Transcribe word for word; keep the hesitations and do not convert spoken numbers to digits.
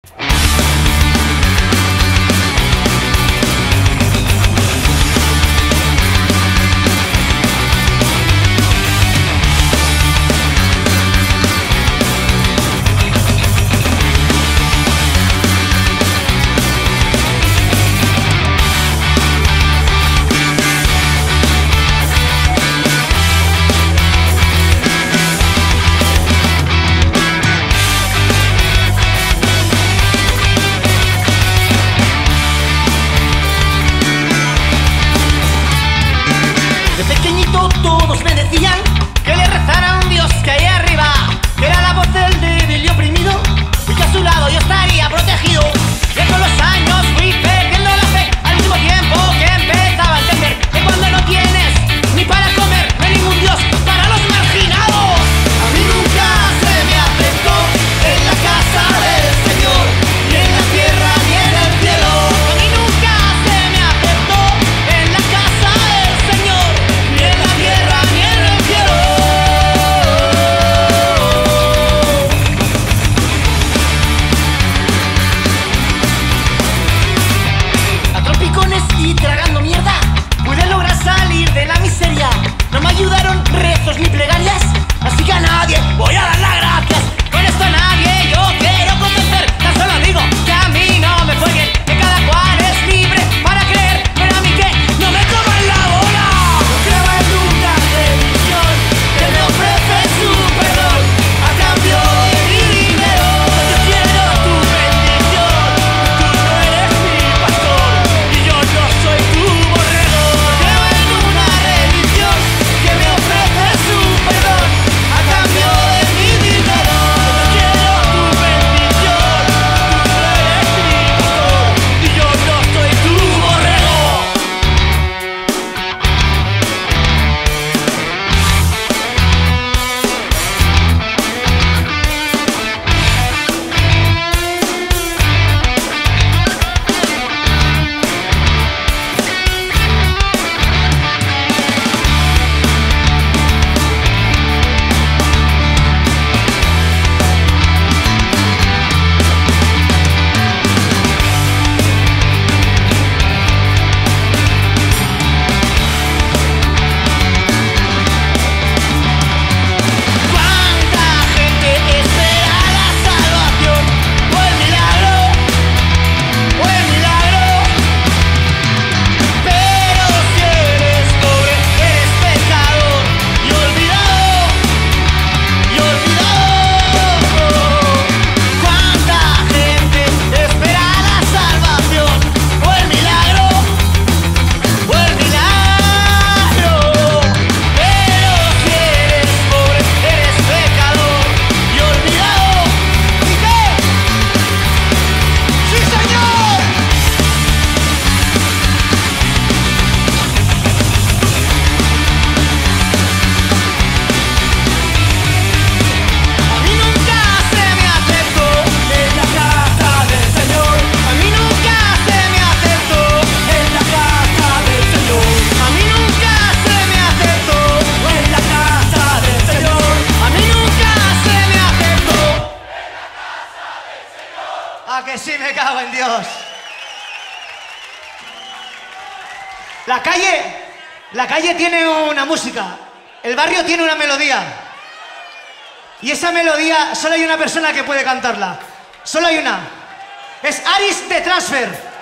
Todos me decían que le rezara a un Dios que hay arriba, que era la voz del débil y oprimido, y que a su lado yo estaría protegido. Y con los años fui perdiendo la fe, al mismo tiempo que empezaba a entender que cuando no tienes ni para comer, no hay ningún Dios para los marginados. A mí nunca se me aceptó en la casa del Señor, ni en la tierra ni en el cielo. A mí nunca se me aceptó en la casa del Señor, ni en la tierra ni en el cielo. A trompicones y tragando mierda pude lograr salir de la miseria. No me ayudaron rezos ni plegarias, así que a nadie voy a dar las gracias. Con esto a nadie yo quiero convencer, tan solo digo que a mí no me fue bien, que cada cual es libre para creer, pero a mí que no me coman la bola. No creo en una religión que me ofrece su perdón a cambio de mi dinero. Yo quiero tu bendición, tú no eres mi pastor y yo no soy tu borrego. Creo en una religión que me ofrece su perdón a cambio de mi dinero. Yo quiero tu bendición, tú no eres mi pastor y yo no soy tu borrego. ¿Cuánta gente espera la salvación? O el milagro, o el milagro. Pero si eres pobre, eres pecador y olvidado, y olvidado. ¿Cuánta gente espera la salvación? O el milagro, o el milagro. Pero si eres pobre, eres pecador y olvidado. ¿Y qué? ¡Sí, señor! A mí nunca se me aceptó en la casa del Señor. A mí nunca se me aceptó en la casa del Señor. A mí nunca se me aceptó en la casa del Señor. A mí nunca se me aceptó. Ah, que sí, me cago en Dios. La calle, la calle tiene una música, el barrio tiene una melodía. Y esa melodía solo hay una persona que puede cantarla. Solo hay una. Es Aris de Transfer.